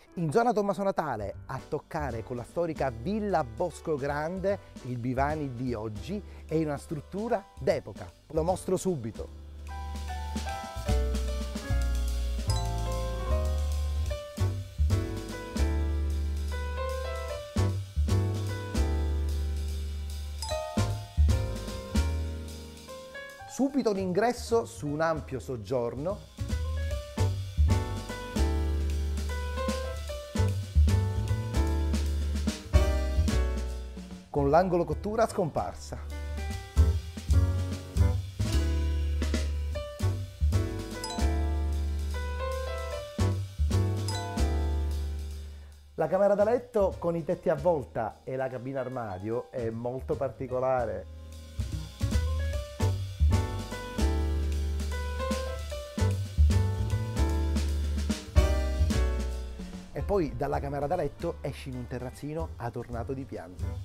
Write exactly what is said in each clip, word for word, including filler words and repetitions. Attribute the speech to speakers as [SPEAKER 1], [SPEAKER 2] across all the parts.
[SPEAKER 1] In zona Tommaso Natale, a toccare con la storica Villa Bosco Grande, il Bivani di oggi è una struttura d'epoca. Lo mostro subito. Subito l'ingresso su un ampio soggiorno con l'angolo cottura scomparsa. La camera da letto con i tetti a volta e la cabina armadio è molto particolare. E poi dalla camera da letto esci in un terrazzino adornato di piante.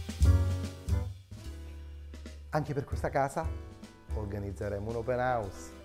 [SPEAKER 1] Anche per questa casa organizzeremo un open house.